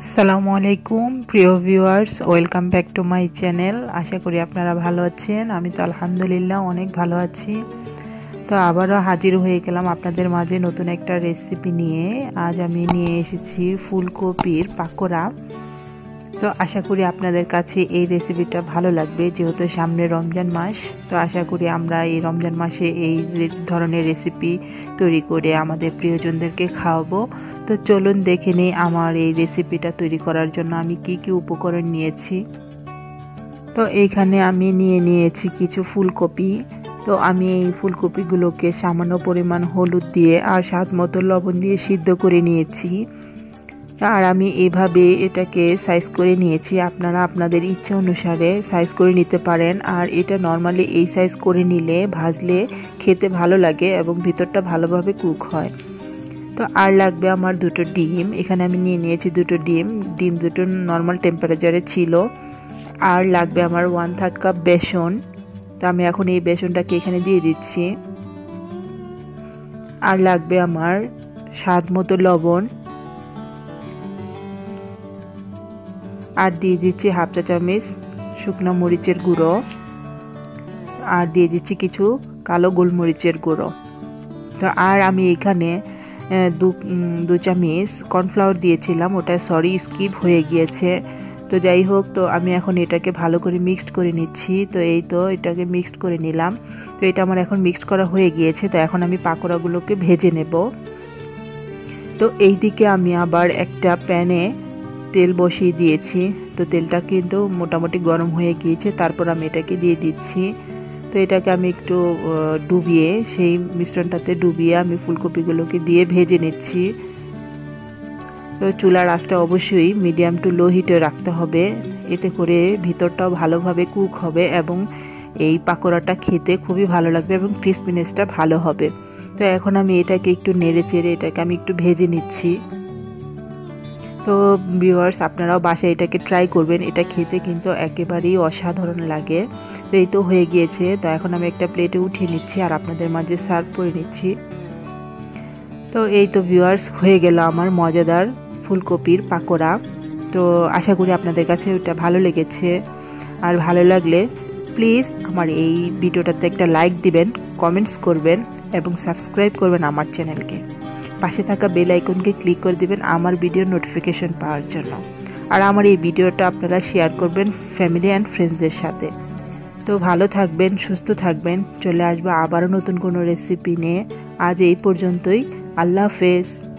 আসসালামু আলাইকুম প্রিয় viewers, welcome back to my channel. আশা করি আপনারা ভালো আছেন। আমি তো আলহামদুলিল্লাহ অনেক ভালো আছি। তো আবারও হাজির হয়ে গেলাম আপনাদের মাঝে নতুন একটা রেসিপি নিয়ে। আজ আমি নিয়ে এসেছি ফুলকপির পাকোড়া। তো আশা করি আপনাদের কাছে এই রেসিপিটা ভালো লাগবে, যেহেতু সামনে রমজান মাস। তো আশা করি আমরা এই রমজান মাসে এই ধরনের রেসিপি তৈরি করে আমাদের প্রিয়জনদেরকে খাওয়াবো। তো চলুন দেখে নিই আমার এই রেসিপিটা তৈরি করার জন্য আমি কি কি উপকরণ নিয়েছি। তো এইখানে আমি নিয়েছি কিছু ফুলকপি। তো আমি এই ফুলকপিগুলোকে সামান্য পরিমাণ হলুদ দিয়ে আর স্বাদ মতো লবণ দিয়ে সিদ্ধ করে নিয়েছি। আর আমি এভাবে এটাকে সাইজ করে নিয়েছি। আপনারা আপনাদের ইচ্ছে অনুসারে সাইজ করে নিতে পারেন। আর এটা নর্মালি এই সাইজ করে নিলে ভাজলে খেতে ভালো লাগে এবং ভিতরটা ভালোভাবে কুক হয়। তো আর লাগবে আমার দুটো ডিম। এখানে আমি নিয়েছি দুটো ডিম দুটো নর্মাল টেম্পারেচারে ছিল। আর লাগবে আমার 1/3 কাপ বেসন। তো আমি এখন এই বেসনটাকে এখানে দিয়ে দিচ্ছি। আর লাগবে আমার স্বাদ মতো লবণ। আর দিয়ে দিচ্ছি 1/2 চা চামচ শুকনো মরিচের গুঁড়ো। আর দিয়ে দিচ্ছি কিছু কালো গোলমরিচের গুঁড়ো। তো আর আমি এখানে দু চামচ কর্নফ্লাওয়ার দিয়েছিলাম, ওটা স্কিপ হয়ে গিয়েছে। তো যাই হোক, তো আমি এখন এটাকে ভালো করে মিক্সড করে নিচ্ছি। তো এই তো এটাকে মিক্সড করে নিলাম। তো এটা আমার এখন মিক্সড করা হয়ে গিয়েছে। তো এখন আমি পাকোড়াগুলোকে ভেজে নেব। তো এই দিকে আমি আবার একটা প্যানে তেল বসিয়ে দিয়েছি। তো তেলটা কিন্তু মোটামুটি গরম হয়ে গিয়েছে। তারপর আমি এটাকে দিয়ে দিচ্ছি। তো এটাকে আমি একটু ডুবিয়ে সেই মিশ্রণটাতে ডুবিয়ে আমি ফুলকপিগুলোকে দিয়ে ভেজে নিচ্ছি। তো চুলার আঁচটা অবশ্যই মিডিয়াম টু লো হিটে রাখতে হবে, এতে করে ভিতরটাও ভালোভাবে কুক হবে এবং এই পাকোড়াটা খেতে খুবই ভালো লাগবে এবং ক্রিসপিনেসটা ভালো হবে। তো এখন আমি এটাকে একটু নেড়ে চেড়ে এটাকে আমি একটু ভেজে নিচ্ছি। তো ভিউয়ার্স, আপনারাও বাসায় এটাকে ট্রাই করবেন। এটা খেতে কিন্তু একেবারেই অসাধারণ লাগে। তো এই তো হয়ে গিয়েছে। তো এখন আমি একটা প্লেটে উঠিয়ে নিচ্ছি আর আপনাদের মাঝে সার্ভ করে নিচ্ছি। তো এই তো ভিউয়ার্স, হয়ে গেল আমার মজাদার ফুলকপির পাকোড়া। তো আশা করি আপনাদের কাছে ওটা ভালো লেগেছে। আর ভালো লাগলে প্লিজ আমার এই ভিডিওটাতে একটা লাইক দিবেন, কমেন্টস করবেন এবং সাবস্ক্রাইব করবেন আমার চ্যানেলকে। পাশে থাকা বেল আইকনকে ক্লিক করে দিবেন আমার ভিডিওর নোটিফিকেশন পাওয়ার জন্য। আর আমার এই ভিডিওটা আপনারা শেয়ার করবেন ফ্যামিলি অ্যান্ড ফ্রেন্ডসদের সাথে। তো ভালো থাকবেন, সুস্থ থাকবেন। চলে আসবো আবারও নতুন কোনো রেসিপি নিয়ে। আজ এই পর্যন্তই। আল্লাহ হাফেজ।